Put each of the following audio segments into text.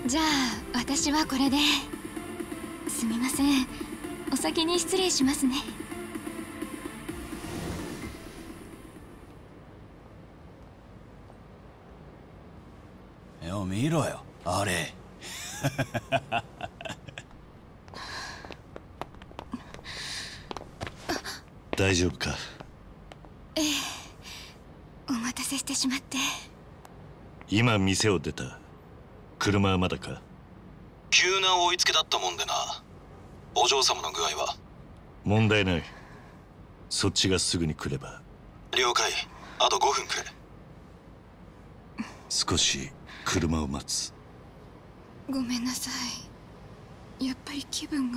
じゃあ私はこれで。すみません、お先に失礼しますね。 よ、見ろよあれ。 大丈夫か？ ええ、お待たせしてしまって。 今店を出た。車はまだか？ 急な追いつけだったもんでな。お嬢様の具合は？ 問題ない。そっちがすぐに来れば。 了解。あと5分くれ。 少し車を待つ。 ごめんなさい。やっぱり気分が。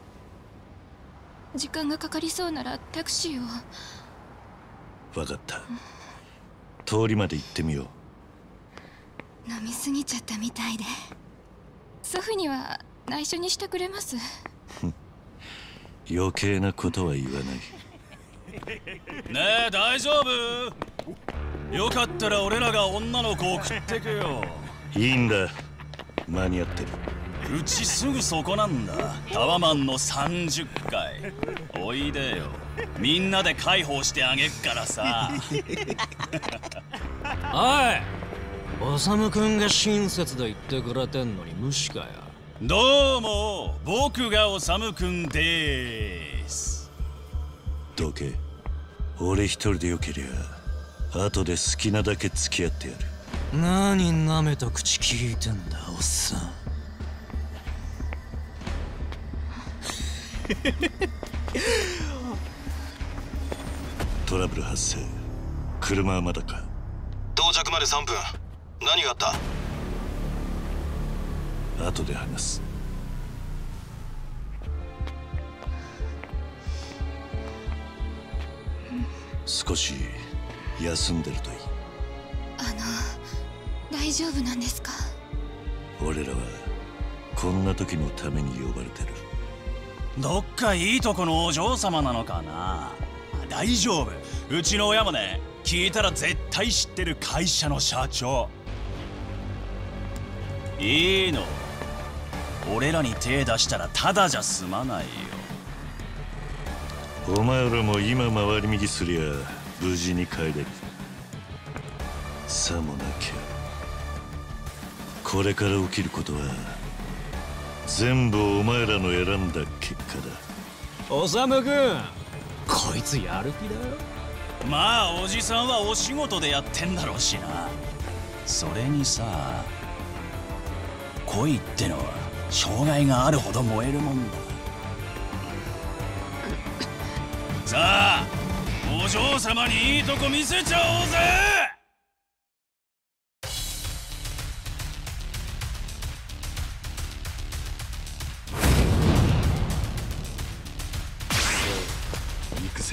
時間がかかりそうならタクシーを。 分かった。通りまで行ってみよう。飲みすぎちゃったみたいで。祖父には内緒にしてくれます？ 余計なことは言わない。 ねえ、大丈夫？よかったら俺らが女の子を送ってくよ。 いいんだ、間に合ってる。 うちすぐそこなんだ。タワマンの30階。おいでよ、みんなで介抱してあげっからさ。 おい、修君が親切で言ってくれてんのに無視かよ。 どうも、僕が修君でーす。 どけ。俺一人でよけりゃ後で好きなだけ付き合ってやる。 何舐めた口聞いてんだ、おっさん。 トラブル発生。車はまだか？ 到着まで3分。何があった？ 後で話す。少し休んでるといい。 大丈夫なんですか？ 俺らはこんな時のために呼ばれてる。どっかいいとこのお嬢様なのかな。大丈夫、うちの親もね、聞いたら絶対知ってる会社の社長。いいの、俺らに手出したらただじゃ済まないよ。 お前らも今回り右すりゃ無事に帰れる。さもなきゃこれから起きることは全部お前らの選んだ結果だ。 修君、こいつやる気だよ。 まあおじさんはお仕事でやってんだろうしな。それにさ、恋ってのは障害があるほど燃えるもんだ。さあ、お嬢様にいいとこ見せちゃおうぜ。 行くぜ。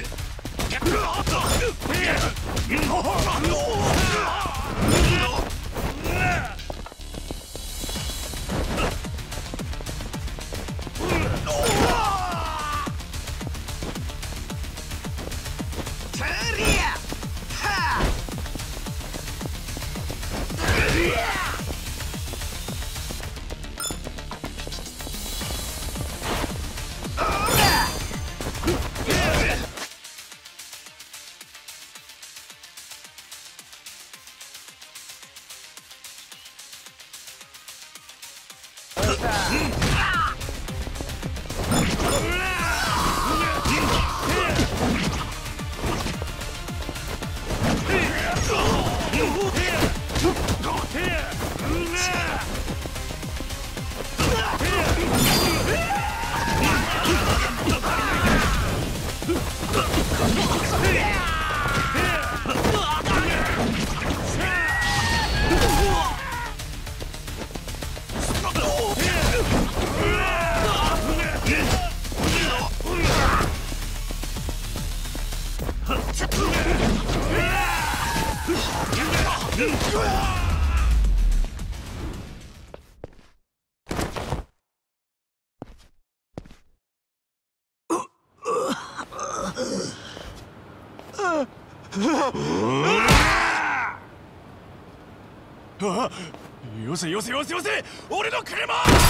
よせよせよせよせ、俺の車！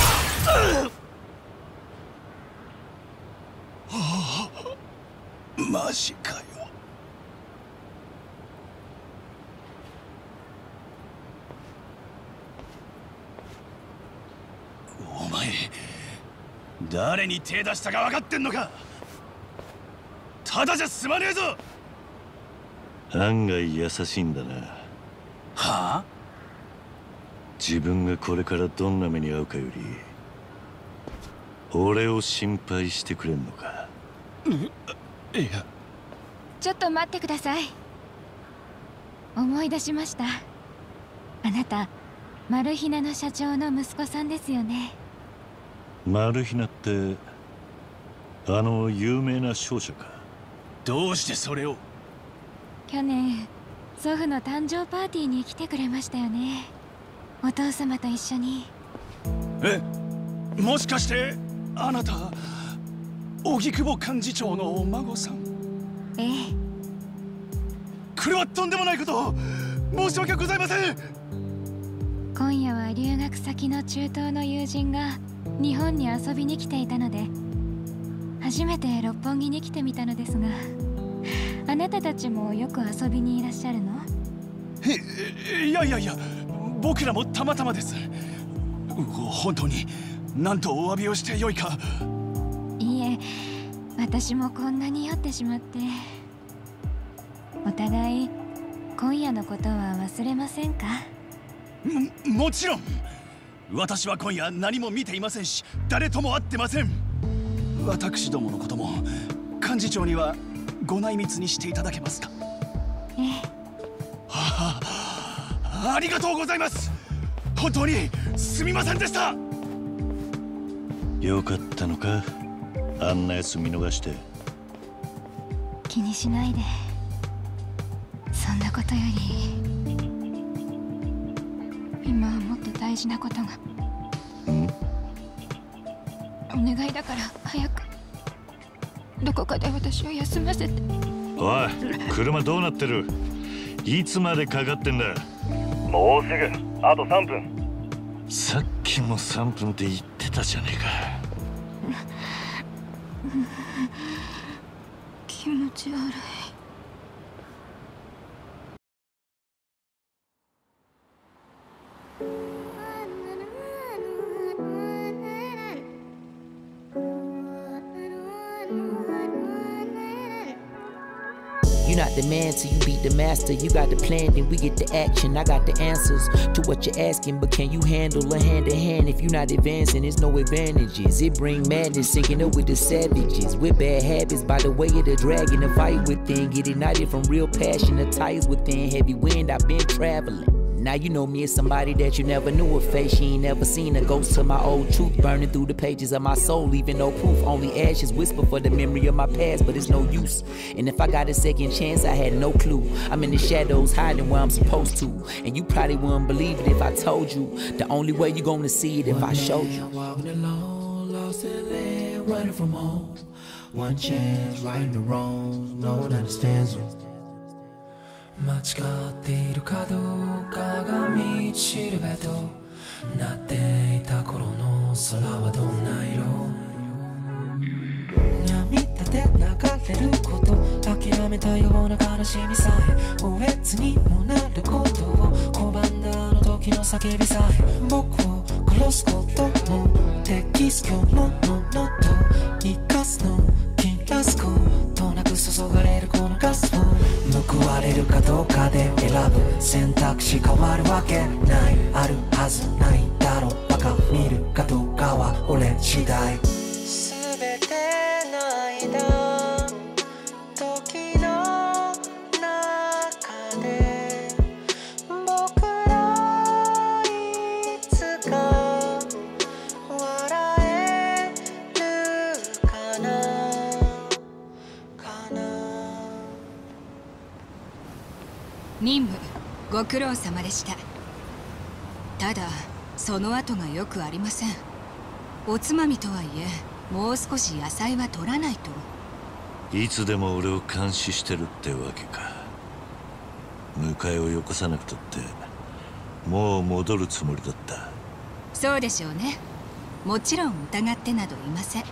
マジかよ。お前誰に手出したか分かってんのか。ただじゃ済まねえぞ。 案外優しいんだな。 はあ？ 自分がこれからどんな目に遭うかより俺を心配してくれんのか。 いや、 ちょっと待ってください。思い出しました。あなたマルヒナの社長の息子さんですよね。 マルヒナってあの有名な商社か。 どうしてそれを？ 去年祖父の誕生パーティーに来てくれましたよね。お父様と一緒に。 え、もしかしてあなた荻窪幹事長のお孫さん？ ええ。 これはとんでもないこと。申し訳ございません。 今夜は留学先の中東の友人が日本に遊びに来ていたので初めて六本木に来てみたのですが、あなたたちもよく遊びにいらっしゃるの？ いやいやいや、僕らもたまたまです。本当に何とお詫びをしてよいか。 いいえ、私もこんなに酔ってしまって。お互い今夜のことは忘れませんか？ もちろん。私は今夜何も見ていませんし、誰とも会ってません。私どものことも幹事長にはご内密にしていただけますか？ ええ。 はあ、ありがとうございます。本当にすみませんでした。 よかったのか、あんなやつ見逃して。 気にしないで。そんなことより今はもっと大事なことが。お願いだから早くどこかで私を休ませて。 おい、車どうなってる？いつまでかかってんだ？ もうすぐ、あと3分。 さっきも3分って言ってたじゃねえか。 気持ち悪い。 You're not the man till you beat the master. You got the plan, then we get the action. I got the answers to what you're asking, but can you handle a hand to hand? If you're not advancing, there's no advantages. It bring madness, sinking up with the savages. With bad habits, by the way of the dragon, the fight within. Get ignited from real passion, the ties within. Heavy wind, I've been traveling. Now you know me as somebody that you never knew a face. She ain't never seen a ghost to my old truth, burning through the pages of my soul, leaving no proof. Only ashes whisper for the memory of my past, but it's no use. And if I got a second chance, I had no clue. I'm in the shadows, hiding where I'm supposed to. And you probably wouldn't believe it if I told you. The only way you gonna see it if I showed you. Walking alone, lost in land, running from home. One chance, righting the wrongs, no one understands them. 間違っているかどうかが道しるべとなっていた頃の空はどんな色？涙で流れること諦めたような悲しみさえおえつにもなることを拒んだあの時の叫びさえ僕を殺すことも適す今日のものと生かすの切らすことなく注がれるこのガスを報われるかどうかで選ぶ選択肢変わるわけないあるはずないだろうバカ見るかどうかは俺次第全ての間時の中で僕らいつか笑えるかな任務ご苦労様でした。ただその後がよくありません。おつまみとはいえもう少し野菜は取らないと。 いつでも俺を監視してるってわけか。迎えをよこさなくとってもう戻るつもりだった。 そうでしょうね。もちろん疑ってなどいません。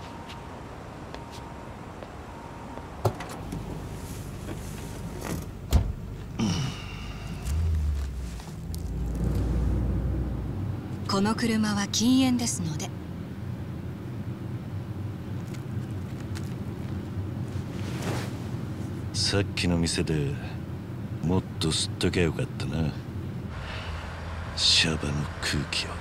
この車は禁煙ですので。 さっきの店でもっと吸っときゃよかったな、シャバの空気を。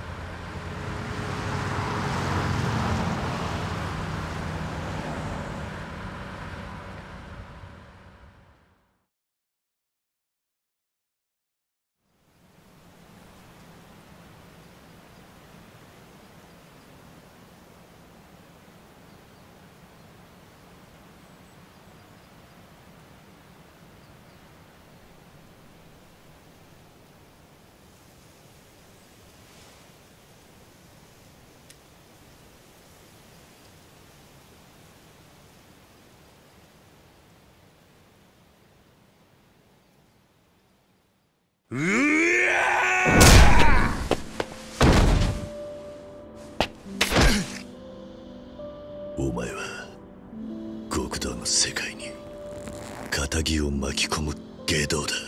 お前は極道の世界に仇を巻き込む外道だ。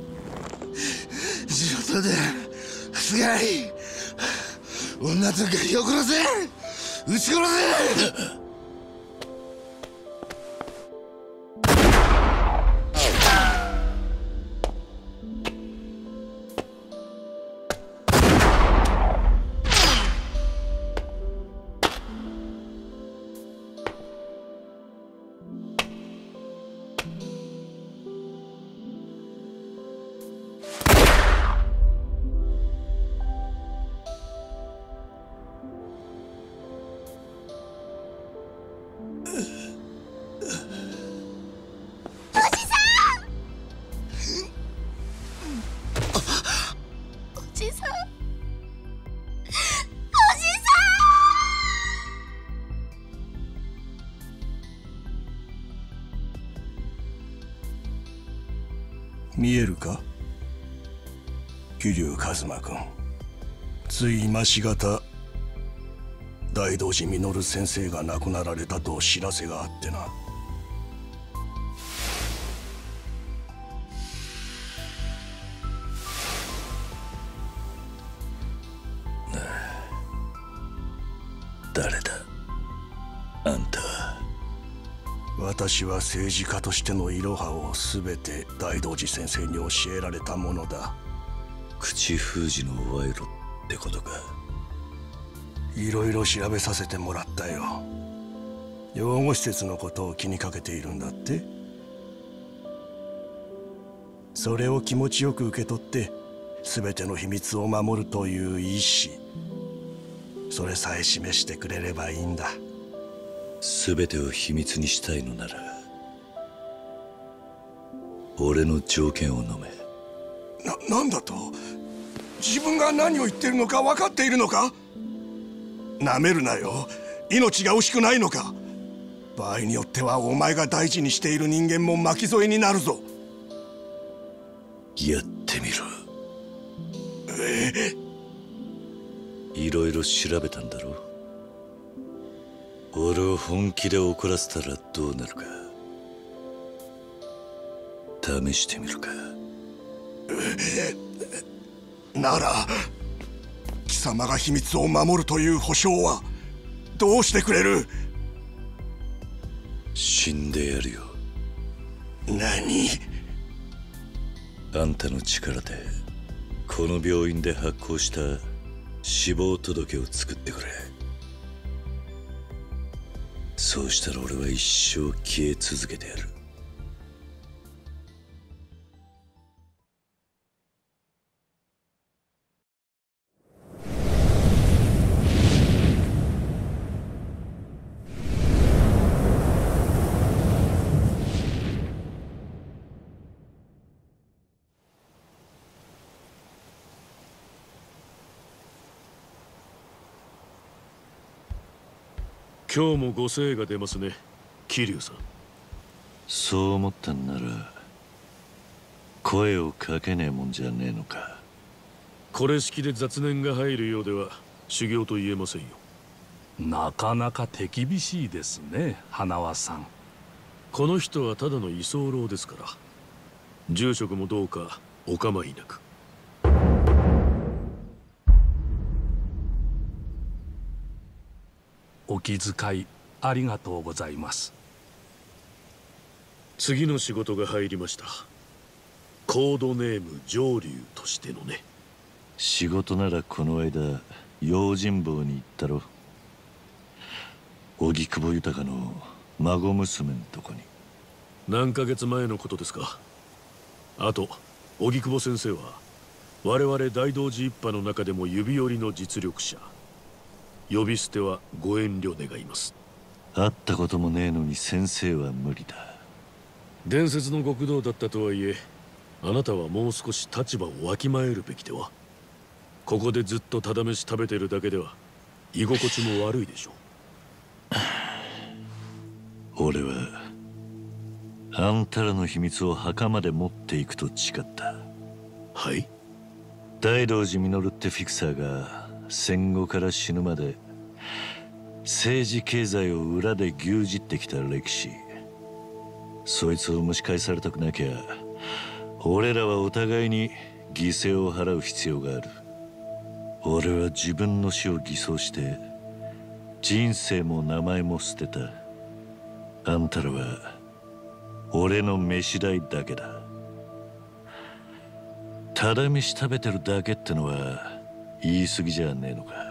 地元でつがい女とガキを殺せ、撃ち殺せ。 見えるか、桐生一馬君。つい今しがた大道寺実先生が亡くなられたと知らせがあってな。 誰だあんたは。 私は政治家としてのイロハを全て大道寺先生に教えられたものだ。 口封じの賄賂ってことか。 いろいろ調べさせてもらったよ。養護施設のことを気にかけているんだって。それを気持ちよく受け取って全ての秘密を守るという意志、それさえ示してくれればいいんだ。 全てを秘密にしたいのなら俺の条件を飲め。 なんだと？自分が何を言ってるのか分かっているのか？なめるなよ。命が惜しくないのか？場合によってはお前が大事にしている人間も巻き添えになるぞ。 やってみろ。いろいろ調べたんだろ。俺を本気で怒らせたらどうなるか試してみるか。 なら貴様が秘密を守るという保証はどうしてくれる？ 死んでやるよ。 何？ あんたの力でこの病院で発行した死亡届を作ってくれ。そうしたら俺は一生消え続けてやる。 今日もご精が出ますね、桐生さん。 そう思ったんなら声をかけねえもんじゃねえのか。 これ式で雑念が入るようでは修行と言えませんよ。 なかなか手厳しいですね、花輪さん。 この人はただの居候ですから、住職もどうかお構いなく。 お気遣いありがとうございます。 次の仕事が入りました。コードネーム上流としてのね。 仕事ならこの間用心棒に行ったろ。荻窪豊の孫娘のとこに。 何ヶ月前のことですか。あと荻窪先生は我々大道寺一派の中でも指折りの実力者。呼び捨てはご遠慮願います。 会ったこともねえのに先生は無理だ。 伝説の極道だったとはいえ、あなたはもう少し立場をわきまえるべきでは。ここでずっとただ飯食べてるだけでは居心地も悪いでしょう。俺はあんたらの秘密を墓まで持っていくと誓った。 はい。 大道寺実ってフィクサーが戦後から死ぬまで政治経済を裏で牛耳ってきた歴史、そいつを蒸し返されたくなきゃ俺らはお互いに犠牲を払う必要がある。俺は自分の死を偽装して人生も名前も捨てた。あんたらは俺の飯代だけだ。ただ飯食べてるだけってのは言い過ぎじゃねえのか。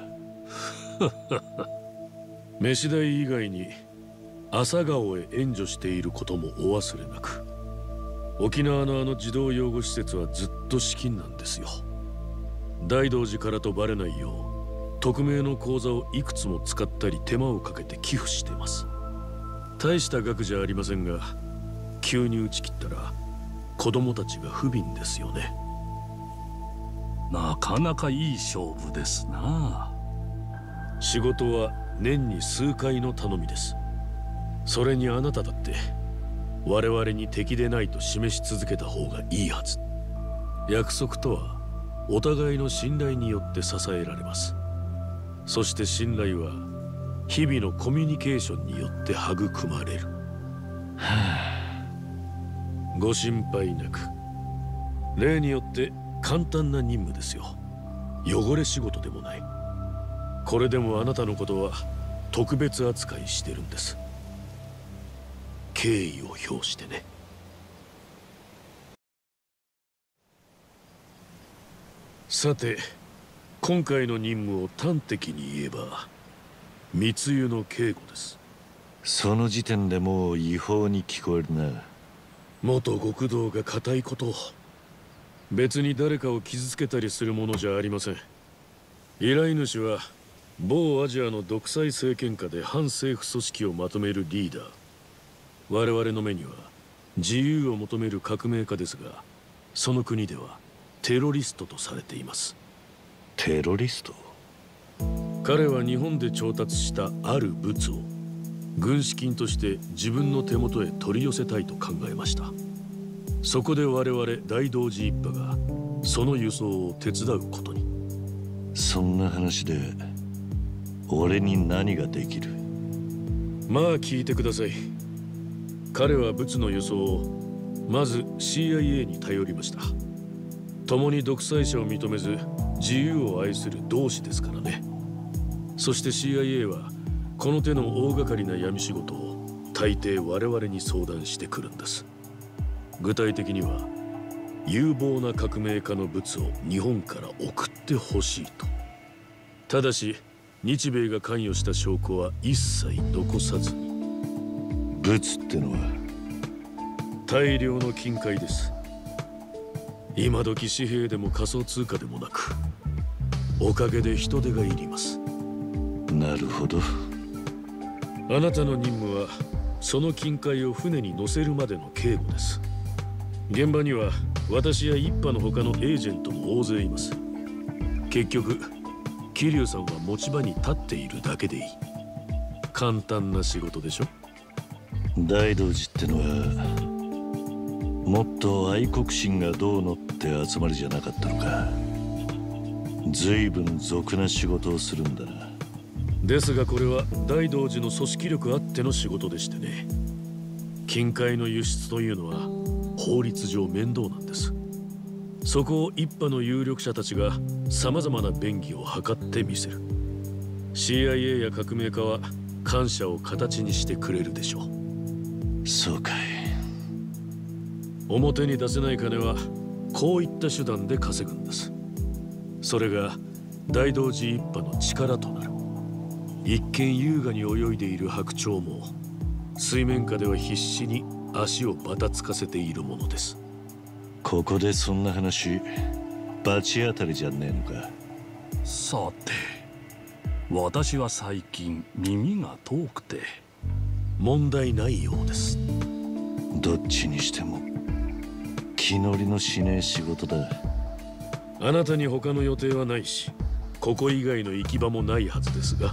飯代以外に朝顔へ援助していることもお忘れなく。沖縄のあの児童養護施設はずっと資金なんですよ。大道寺からとバレないよう匿名の口座をいくつも使ったり手間をかけて寄付してます。大した額じゃありませんが、急に打ち切ったら子供たちが不憫ですよね。 なかなかいい勝負ですな。 仕事は年に数回の頼みです。それにあなただって我々に敵でないと示し続けた方がいいはず。約束とはお互いの信頼によって支えられます。そして信頼は日々のコミュニケーションによって育まれる。ご心配なく。例によって簡単な任務ですよ。汚れ仕事でもない。これでもあなたのことは特別扱いしてるんです。敬意を表してね。さて、今回の任務を端的に言えば密輸の警護です。 その時点でもう違法に聞こえるな。 元極道が固いことを。別に誰かを傷つけたりするものじゃありません。依頼主は某アジアの独裁政権下で反政府組織をまとめるリーダー。我々の目には自由を求める革命家ですが、その国ではテロリストとされています。 テロリスト？ 彼は日本で調達したある物を軍資金として自分の手元へ取り寄せたいと考えました。そこで我々大道寺一派がその輸送を手伝うことに。 そんな話で俺に何ができる？ まあ聞いてください。彼は物の輸送をまず CIA に頼りました。共に独裁者を認めず自由を愛する同志ですからね。そして CIA はこの手の大掛かりな闇仕事を大抵我々に相談してくるんです。具体的には有望な革命家の物を日本から送ってほしいと。ただし日米が関与した証拠は一切残さずに。 物ってのは大量の金塊です。今時紙幣でも仮想通貨でもなく、おかげで人手がいります。 なるほど。 あなたの任務はその金塊を船に乗せるまでの警護です。現場には私や一派の他のエージェントも大勢います。結局桐生さんは持ち場に立っているだけでいい。簡単な仕事でしょ。 大道寺ってのはもっと愛国心がどうのって集まりじゃなかったのか。 随分俗な仕事をするんだな。 ですがこれは大道寺の組織力あっての仕事でしてね。金塊の輸出というのは法律上面倒なんです。そこを一派の有力者たちがさまざまな便宜を図ってみせる。 CIA や革命家は感謝を形にしてくれるでしょう。 そうかい。 表に出せない金はこういった手段で稼ぐんです。それが大道寺一派の力となる。一見優雅に泳いでいる白鳥も水面下では必死に足をばたつかせているものです。 ここでそんな話罰当たりじゃねえのか。 さて、私は最近耳が遠くて。 問題ないようです。 どっちにしても気乗りのしねえ仕事だ。 あなたに他の予定はないし、ここ以外の行き場もないはずですが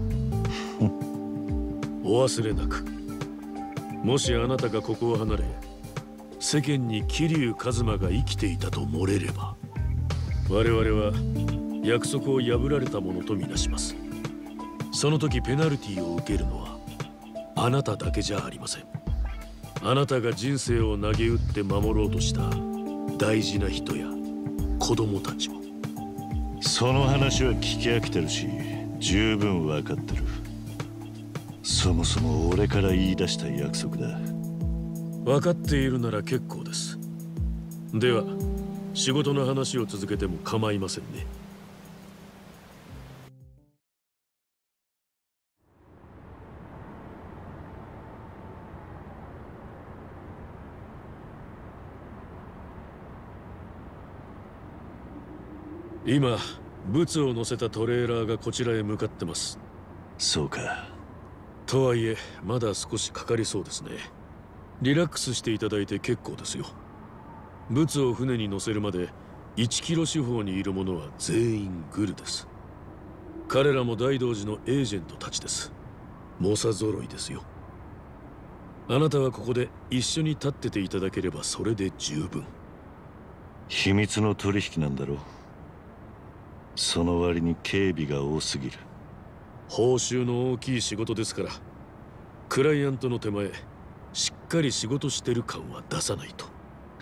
お忘れなく。もしあなたがここを離れ世間に桐生一馬が生きていたと漏れれば、我々は約束を破られたものとみなします。その時ペナルティを受けるのはあなただけじゃありません。あなたが人生を投げ打って守ろうとした大事な人や子供たちも。 その話は聞き飽きてるし十分分かってる。そもそも俺から言い出した約束だ。 分かっているなら結構です。では仕事の話を続けても構いませんね。今ブツを乗せたトレーラーがこちらへ向かってます。 そうか。 とはいえまだ少しかかりそうですね。リラックスしていただいて結構ですよ。ブツを船に乗せるまで1キロ四方にいる者は全員グルです。彼らも大道寺のエージェントたちです。猛者揃いですよ。あなたはここで一緒に立ってていただければそれで十分。 秘密の取引なんだろう。その割に警備が多すぎる。 報酬の大きい仕事ですから、クライアントの手前しっかり仕事してる感は出さないと。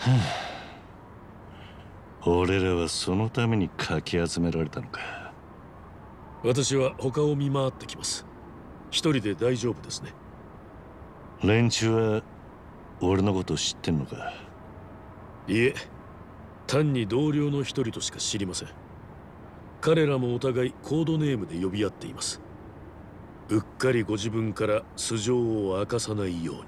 俺らはそのためにかき集められたのか。 私は他を見回ってきます。一人で大丈夫ですね。 連中は俺のこと知ってんのか。 いえ、単に同僚の一人としか知りません。彼らもお互いコードネームで呼び合っています。うっかりご自分から素性を明かさないように。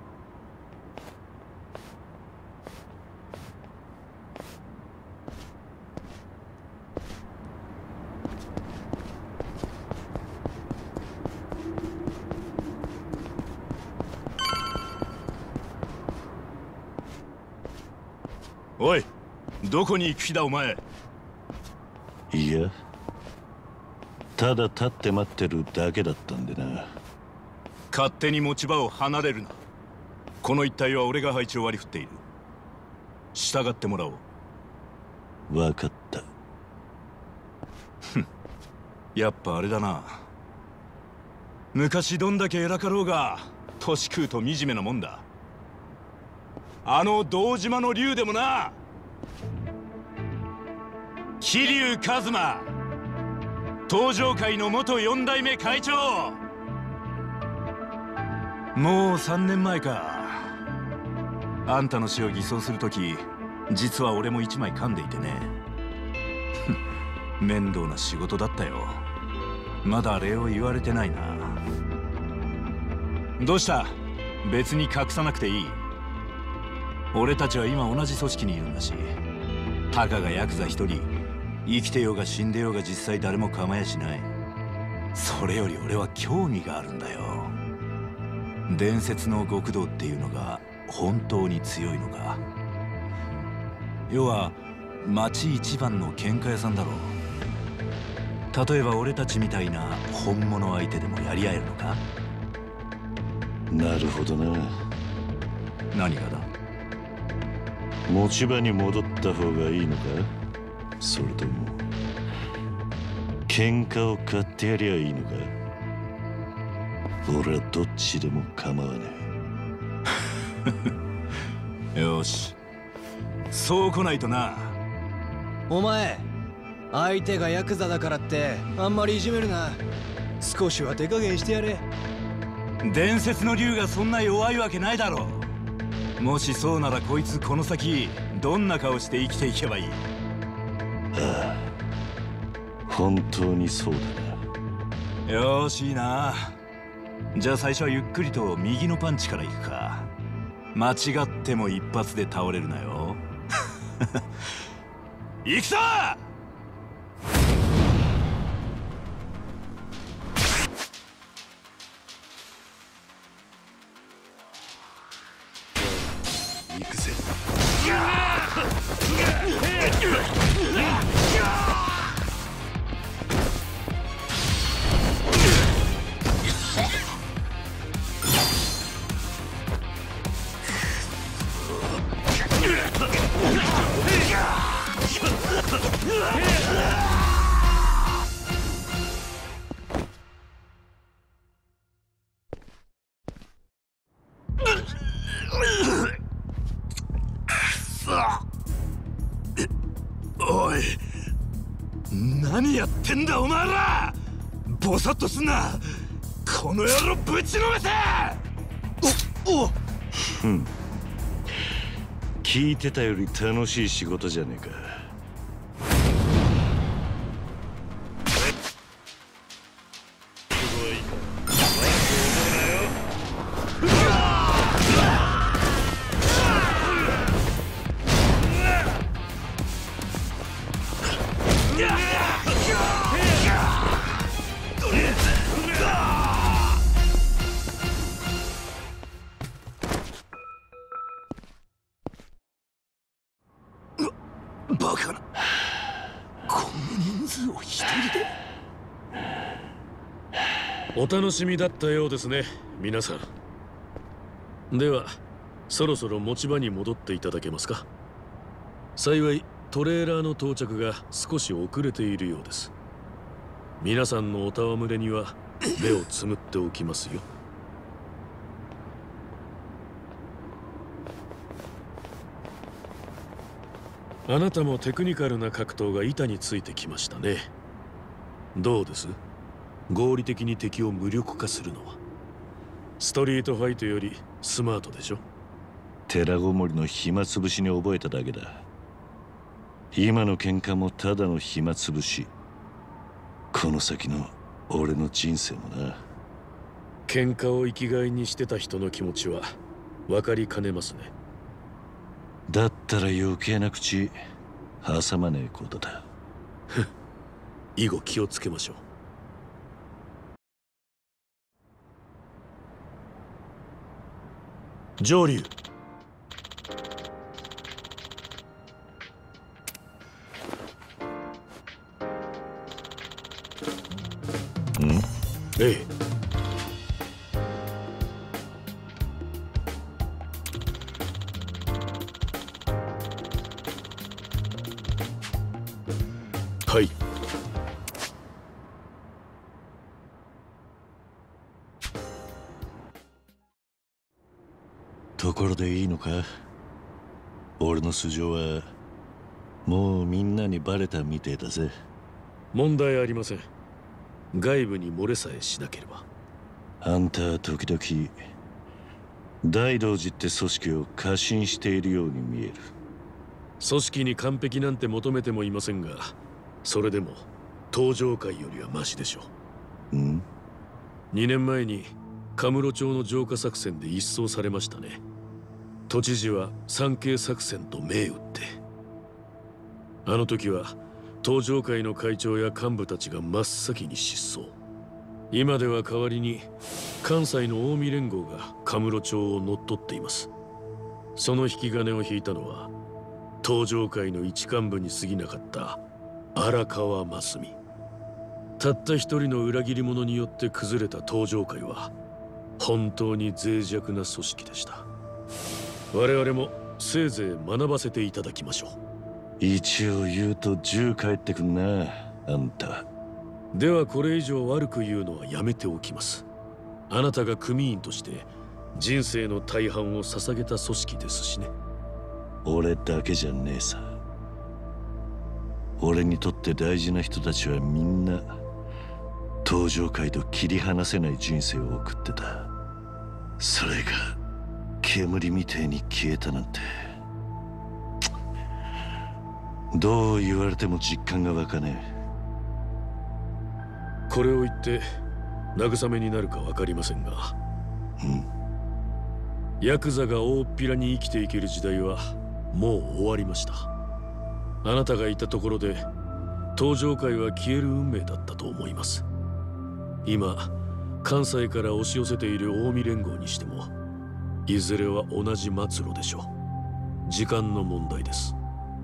おい、どこに行く気だお前。 いや、ただ立って待ってるだけだったんでな。 勝手に持ち場を離れるな。この一帯は俺が配置を割り振っている。従ってもらおう。 分かった。 やっぱあれだな。昔どんだけ偉かろうが年食うと惨めなもんだ。あの堂島の竜でもな、桐生一馬、東上会の元4代目会長。もう3年前か。あんたの死を偽装するとき、実は俺も1枚噛んでいてね。面倒な仕事だったよ。まだ礼を言われてないな。どうした？別に隠さなくていい。俺たちは今同じ組織にいるんだし、たかがヤクザ一人、生きてようが死んでようが実際誰も構やしない。それより俺は興味があるんだよ。伝説の極道っていうのが本当に強いのか。要は町一番の喧嘩屋さんだろう。例えば俺たちみたいな本物相手でもやり合えるのか。 なるほどな。 何がだ。 持ち場に戻った方がいいのか、それとも喧嘩を買ってやりゃいいのか。俺はどっちでも構わねえ。よし、そう来ないとな。 お前、相手がヤクザだからってあんまりいじめるな。少しは手加減してやれ。 伝説の竜がそんな弱いわけないだろう。もしそうならこいつこの先どんな顔して生きていけばいい。 ああ、本当にそうだな。よーし、いいな。じゃあ最初はゆっくりと右のパンチからいくか。間違っても一発で倒れるなよ。行くぞ。 行くぜ。 おい、何やってんだお前ら。ボサッとすんな。この野郎ぶちのめせ。 聞いてたより楽しい仕事じゃねえか。 バカな。こんな人数を一人で。 お楽しみだったようですね、皆さん。ではそろそろ持ち場に戻っていただけますか。幸いトレーラーの到着が少し遅れているようです。皆さんのお戯れには目をつむっておきますよ。あなたもテクニカルな格闘が板についてきましたね。どうです？合理的に敵を無力化するのは。ストリートファイトよりスマートでしょ。 寺ごもりの暇つぶしに覚えただけだ。今の喧嘩もただの暇つぶし。この先の俺の人生もな。 喧嘩を生きがいにしてた人の気持ちは分かりかねますね。 だったら余計な口挟まねえことだ。 以後気をつけましょう。上流。ええ。はい。 ところでいいのか？俺の素性はもうみんなにバレたみてえだぜ。 問題ありません。外部に漏れさえしなければ。 あんたは時々大道寺って組織を過信しているように見える。 組織に完璧なんて求めてもいませんが、それでも東上界よりはマシでしょう。2年前にカムロ町の浄化作戦で一掃されましたね。都知事は三景作戦と銘打って。あの時は東上界の会長や幹部たちが真っ先に失踪。今では代わりに関西の近江連合がカムロ町を乗っ取っています。その引き金を引いたのは東上界の一幹部に過ぎなかった荒川真澄。たった一人の裏切り者によって崩れた東上界は本当に脆弱な組織でした。我々もせいぜい学ばせていただきましょう。 一応言うと銃帰ってくんな、あんた。 ではこれ以上悪く言うのはやめておきます。あなたが組員として人生の大半を捧げた組織ですしね。 俺だけじゃねえさ。俺にとって大事な人たちはみんな登場界と切り離せない人生を送ってた。それが煙みてえに消えたなんて、どう言われても実感が湧かねえ。 これを言って慰めになるか分かりませんが、ヤクザが大っぴらに生きていける時代はもう終わりました。あなたがいたところで登場界は消える運命だったと思います。今関西から押し寄せている近江連合にしても、いずれは同じ末路でしょう。時間の問題です。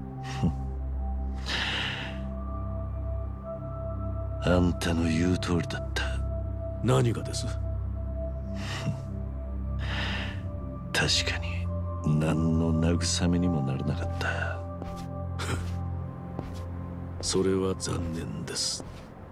あんたの言う通りだった。 何がです？ 確かに何の慰めにもならなかった。 それは残念です。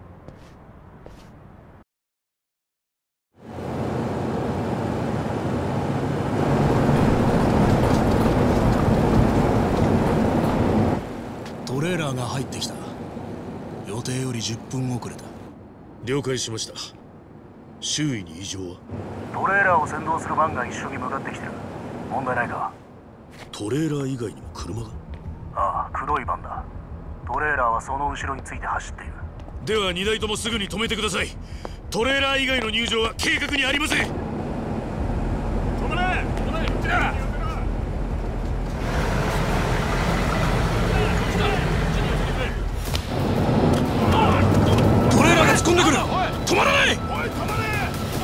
トレーラーが入ってきた。予定より10分遅れた。 了解しました。周囲に異常は？ トレーラーを先導するバンが一緒に向かってきてる。問題ないか？ トレーラー以外にも車が？ ああ、黒いバンだ。トレーラーはその後ろについて走っている。 では2台ともすぐに止めてください。トレーラー以外の入場は計画にありません。 止まれ！止まれ！こっちだ！ トレーラーが突っ込んでくる！止まらない！ おい、止まれ！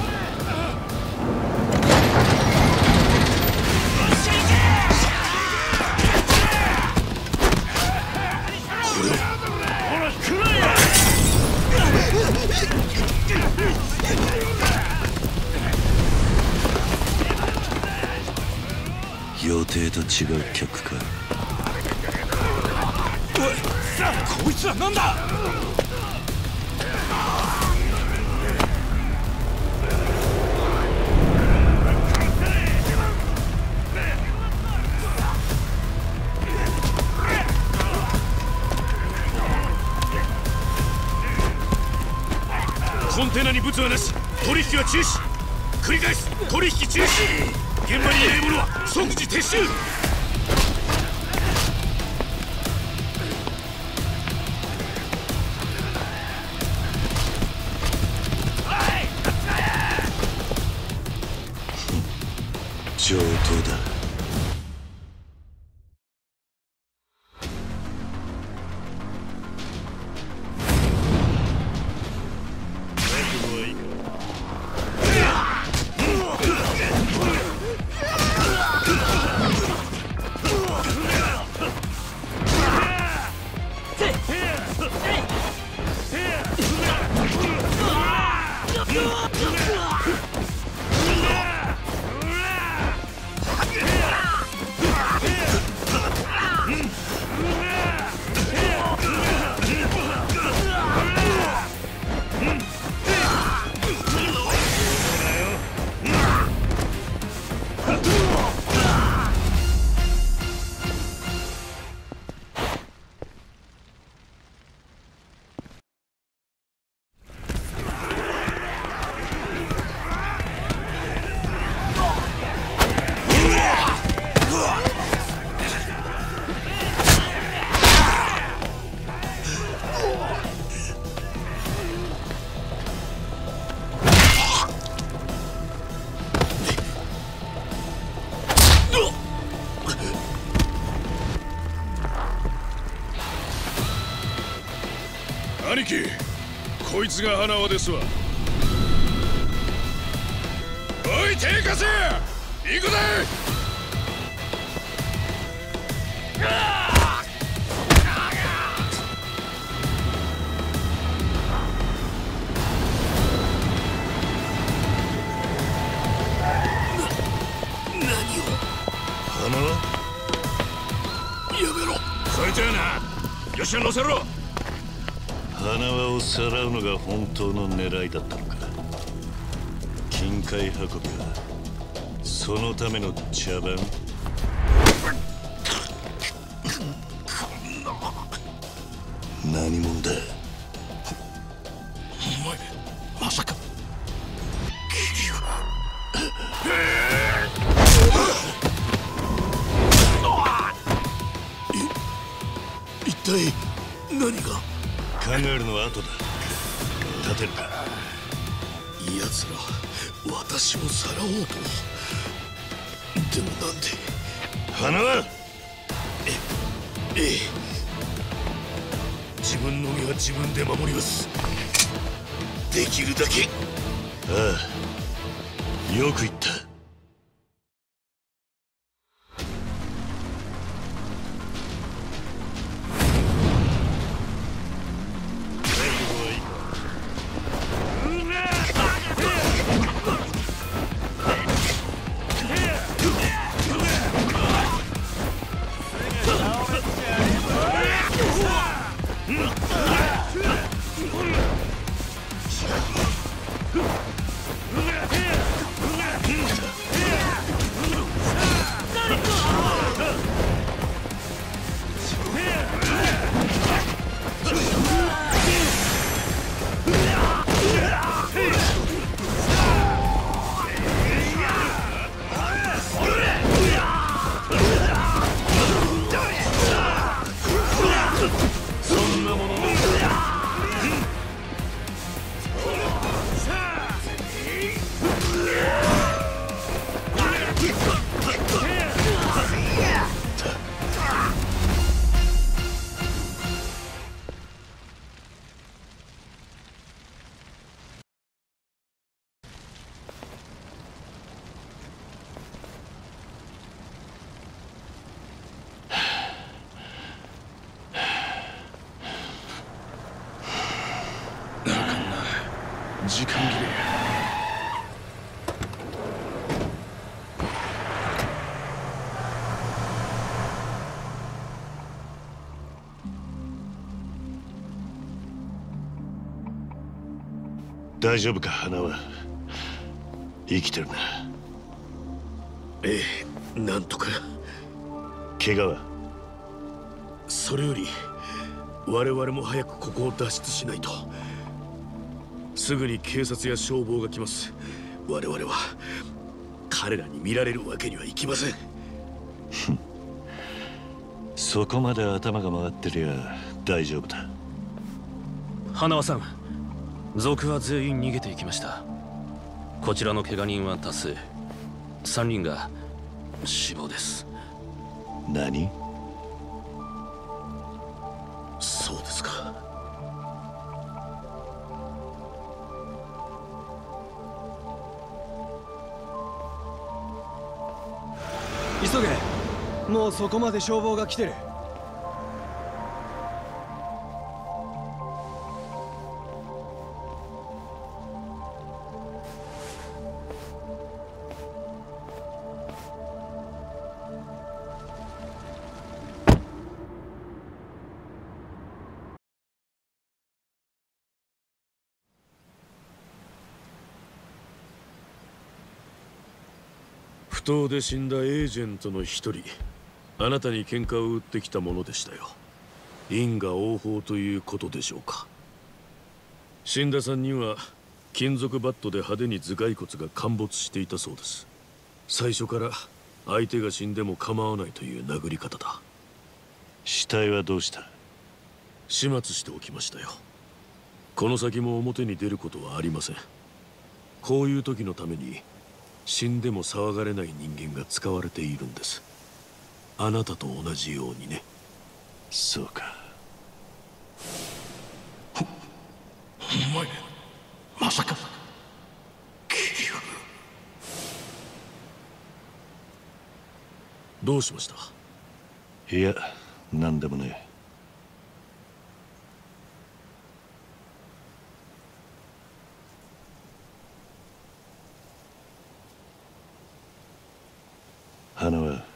予定と違う客か。 おい、こいつらなんだ！コンテナに物はなし、取引は中止。繰り返す、取引中止。現場にいない者は即時撤収。 上等だ。 兄貴、こいつが花輪ですわ。おい、手貸せ！行くぜ！何を？ 花輪？ やめろ！そいつやな。よっしゃ、乗せろ！ 花輪をさらうのが本当の狙いだったのか。金塊運びはそのための茶番。何者だ。 お前まさか一体何が。 考えるのは後だ。立てるか。 奴ら私をさらおうと。でもなんで。 花輪。 ええ、自分の身は自分で守ります。できるだけ。 ああ、よく言った。 時間切れ。 大丈夫か花輪。生きてるな。 ええ、なんとか。 怪我は。 それより我々も早くここを脱出しないと。すぐに警察や消防が来ます。我々は彼らに見られるわけにはいきません。 そこまで頭が曲がってりゃ大丈夫だ。 花輪さん、族は全員逃げていきました。こちらの怪我人は多数。3人が死亡です。 何？ そうですか。 急げ。もうそこまで消防が来てる。 不当で死んだエージェントの一人、あなたに喧嘩を売ってきたものでしたよ。因果応報ということでしょうか。死んだ3人は金属バットで派手に頭蓋骨が陥没していたそうです。最初から相手が死んでも構わないという殴り方だ。 死体はどうした？ 始末しておきましたよ。この先も表に出ることはありません。こういう時のために死んでも騒がれない人間が使われているんです。あなたと同じようにね。 そうか。 お前まさかどうしました？ いや、何でもねえ。花は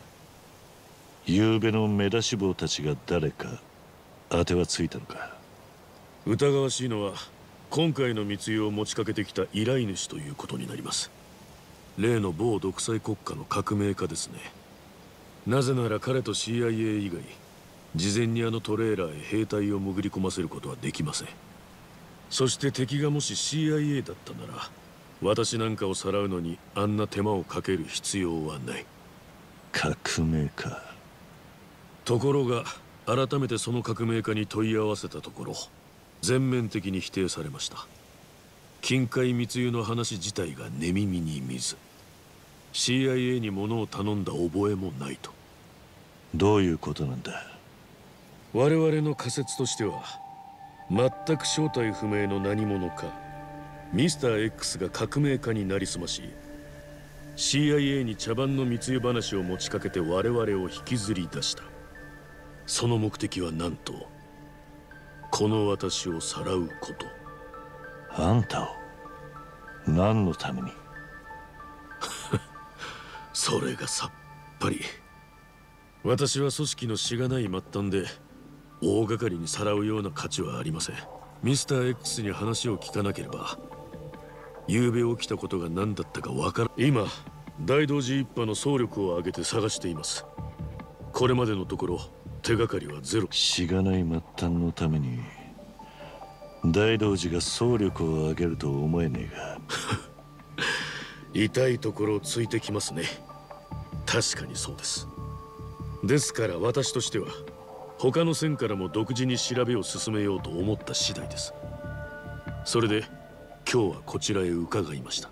昨べの目出し帽たちが誰か当てはついたのか？ 疑わしいのは今回の密輸を持ちかけてきた依頼主ということになります。例の某独裁国家の革命家ですね。なぜなら彼と CIA 以外事前にあのトレーラーへ兵隊を潜り込ませることはできません。そして敵がもし CIA だったなら私なんかをさらうのにあんな手間をかける必要はない。 革命家。 ところが改めてその革命家に問い合わせたところ全面的に否定されました。金塊密輸の話自体が寝耳に見ず CIA に物を頼んだ覚えもないと。 どういうことなんだ。 我々の仮説としては全く正体不明の何者かミスター X が革命家になりすまし CIA に茶番の密輸話を持ちかけて我々を引きずり出した。その目的はなんとこの私をさらうこと。 あんたを何のためにそれがさっぱり。私は組織のしがない末端で大掛かりにさらうような価値はありません。ミスター X に話を聞かなければ昨べ起きたことが何だったかわから。今大同寺一派の総力を挙げて探しています。これまでのところ手がかりはゼロ。 しがない末端のために大同寺が総力を挙げると思えねえが痛いところをついてきますね。確かにそうです。ですから私としては他の線からも独自に調べを進めようと思った次第です。それで今日はこちらへ伺いました。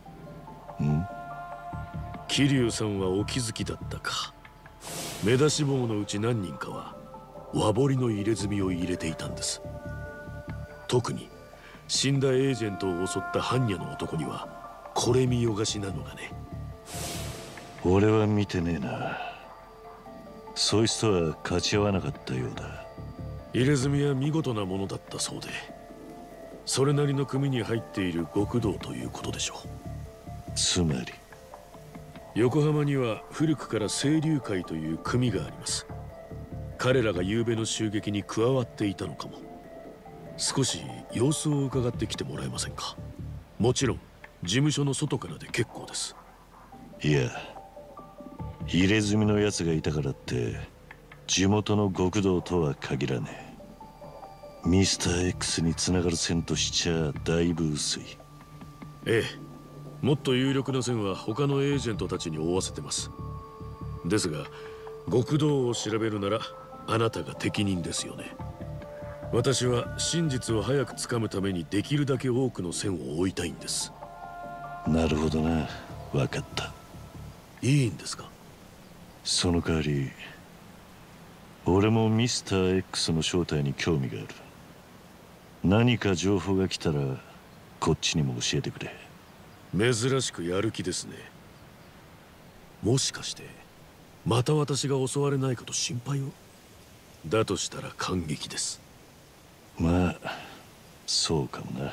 桐生さんはお気づきだったか。目出し帽のうち何人かは和彫りの入れ墨を入れていたんです。特に死んだエージェントを襲った般若の男にはこれ見よがしなのがね。 俺は見てねえな。そいつとは勝ち合わなかったようだ。 入れ墨は見事なものだったそうでそれなりの組に入っている極道ということでしょう。 つまり横浜には古くから清流会という組があります。彼らが昨べの襲撃に加わっていたのかも。少し様子を伺ってきてもらえませんか。もちろん事務所の外からで結構です。 いや入れ墨のやつがいたからって地元の極道とは限らねえ。ミスター X につながる線としちゃだいぶ薄い。 ええ、もっと有力な線は他のエージェントたちに負わせてます。ですが極道を調べるならあなたが適任ですよね。私は真実を早くつかむためにできるだけ多くの線を追いたいんです。 なるほどな、分かった。 いいんですか。 その代わり俺もミスター X の正体に興味がある。何か情報が来たらこっちにも教えてくれ。 珍しくやる気ですね。もしかしてまた私が襲われないかと心配を。だとしたら感激です。 まあそうかもな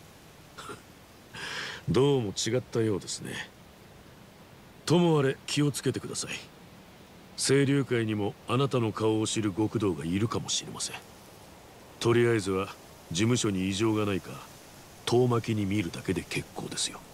どうも違ったようですね。ともあれ気をつけてください。清流会にもあなたの顔を知る極道がいるかもしれません。とりあえずは事務所に異常がないか遠巻きに見るだけで結構ですよ。